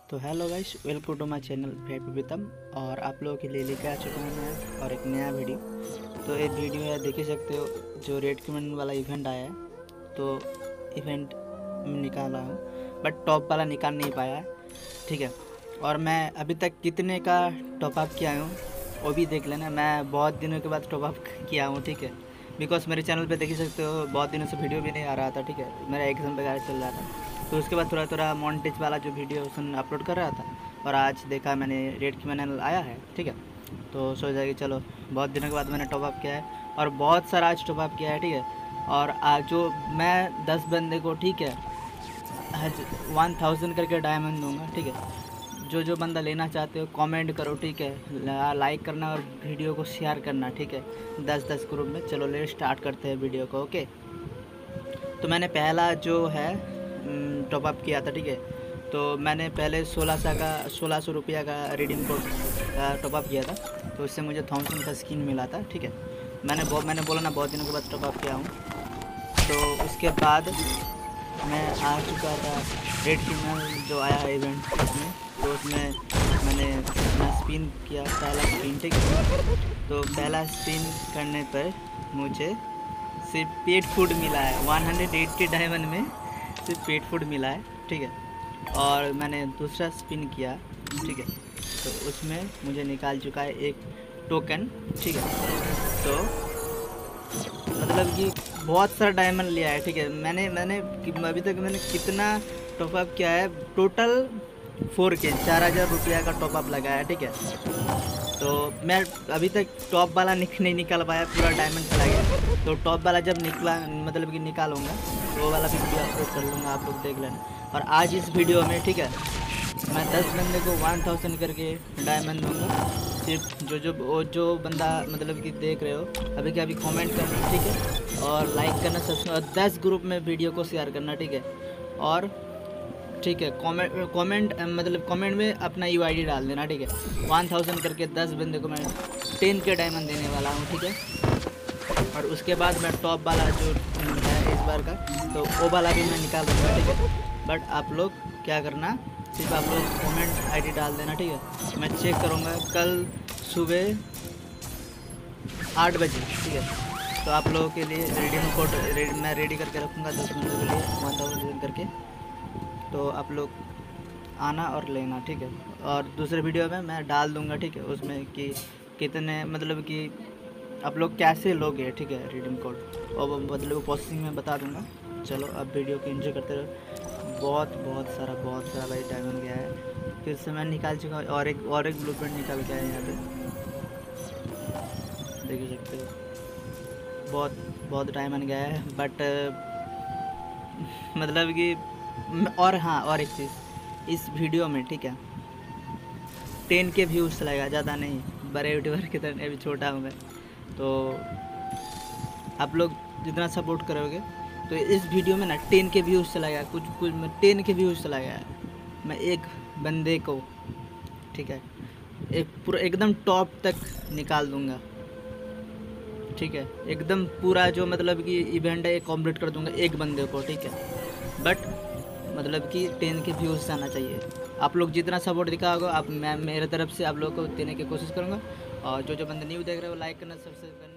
तो hello guys, welcome to my channel VIP Pritam. और आप लोगों के लिए लेकर आ चुका हूँ मैं और एक नया वीडियो। तो एक वीडियो है, देख ही सकते हो, जो रेड कमेंट वाला इवेंट आया है। तो इवेंट निकाला हूँ, बट टॉप वाला निकाल नहीं पाया है, ठीक है। और मैं अभी तक कितने का टॉप अप किया हूँ वो भी देख लेना। मैं बहुत दिनों के बाद टॉप अप किया हूँ, ठीक है। बिकॉज मेरे चैनल पे देख ही सकते हो, बहुत दिनों से वीडियो भी नहीं आ रहा था, ठीक है। मेरा एग्जाम वगैरह चल रहा था, तो उसके बाद थोड़ा थोड़ा मॉन्टेज वाला जो वीडियो उसने अपलोड कर रहा था। और आज देखा मैंने रेड की मैंने आया है, ठीक है। तो सोचा कि चलो, बहुत दिनों के बाद मैंने टॉप अप किया है और बहुत सारा आज टॉप अप किया है, ठीक है। और आज जो मैं 10 बंदे को, ठीक है, 1000 करके डायमंड दूंगा, ठीक है। जो बंदा लेना चाहते हो कमेंट करो, ठीक है। लाइक करना और वीडियो को शेयर करना, ठीक है, 10-10 ग्रुप में। चलो ले स्टार्ट करते हैं वीडियो को, ओके। तो मैंने पहला जो है टॉप अप किया था, ठीक है। तो मैंने पहले 1600 रुपया का रिडीम कोड टॉप अप किया था। तो उससे मुझे थॉमसन का स्किन मिला था, ठीक है। मैंने बोला ना, बहुत दिनों के बाद टॉप अप किया हूँ। तो उसके बाद मैं आ चुका था रेड क्रिमिनल जो आया है इवेंट उसमें। तो उसमें मैंने अपना स्पिन किया, पहला स्पिन, ठीक है। तो पहला स्पिन करने पर मुझे सिर्फ पेट फूड मिला है। 180 डायमंड में सिर्फ पेट फूड मिला है, ठीक है। और मैंने दूसरा स्पिन किया, ठीक है। तो उसमें मुझे निकाल चुका है एक टोकन, ठीक है। तो मतलब कि बहुत सारा डायमंड लिया है, ठीक है। मैंने अभी तक मैंने कितना टॉप अप किया है, टोटल 4K 4000 रुपया का टॉप अप लगा है, ठीक है। तो मैं अभी तक टॉप वाला नहीं निकाल पाया, पूरा डायमंड चला गया। तो टॉप वाला जब निकला, मतलब कि निकालूंगा, तो वो वाला भी वीडियो अपलोड कर लूँगा, आप लोग देख लेना। और आज इस वीडियो में, ठीक है, मैं 10 बंदे को 1000 करके डायमंड दूंगा। सिर्फ जो बंदा मतलब कि देख रहे हो अभी के अभी कमेंट करना, ठीक है। और लाइक करना, सब्सक्राइब, और 10 ग्रुप में वीडियो को शेयर करना, ठीक है। और ठीक है, कमेंट मतलब कमेंट में अपना यूआईडी डाल देना, ठीक है। 1000 करके 10 बंदे को मैं 10 के डायमंड देने वाला हूँ, ठीक है। और उसके बाद मैं टॉप वाला जो है इस बार का, तो वो वाला भी मैं निकाल दूँगा, ठीक है। बट आप लोग क्या करना, सिर्फ आप लोग कमेंट आईडी डाल देना, ठीक है। मैं चेक करूँगा कल सुबह 8 बजे, ठीक है। तो आप लोगों के लिए रिडीम कोड मैं रेडी करके रखूँगा 10 बंदों के लिए 1000 करके। तो आप लोग आना और लेना, ठीक है। और दूसरे वीडियो में मैं डाल दूंगा, ठीक है, उसमें कि कितने मतलब कि आप लोग कैसे लोगे, ठीक है, रिडीम कोड। और मतलब प्रोसेसिंग में बता दूंगा। चलो अब वीडियो को एंजॉय करते रहो। बहुत सारा भाई डायमंड गया है। फिर से मैं निकाल चुका हूँ और एक ब्लूप्रिंट निकाल के आया यहाँ पे, देख ही सकते हो। बहुत डायमंड गया है, बट मतलब कि और हाँ, और एक चीज़ इस वीडियो में, ठीक है, 10 के व्यूज़ चलेगा, ज़्यादा नहीं। बड़े यूट्यूबर की तरह अभी छोटा हूँ मैं। तो आप लोग जितना सपोर्ट करोगे, तो इस वीडियो में ना 10 के व्यूज़ चलाएगा, कुछ 10 के व्यूज़ चलाएगा। मैं एक बंदे को, ठीक है, एक पूरा एकदम टॉप तक निकाल दूंगा, ठीक है। एकदम पूरा जो मतलब कि इवेंट है ये कंप्लीट कर दूंगा एक बंदे को, ठीक है। बट मतलब कि 10 के व्यूज़ आना चाहिए। आप लोग जितना सपोर्ट दिखाओगे, आप मैं मेरे तरफ से आप लोगों को देने की कोशिश करूँगा। और जो बंदे न्यू देख रहे हो, लाइक करना, सब्सक्राइब करना।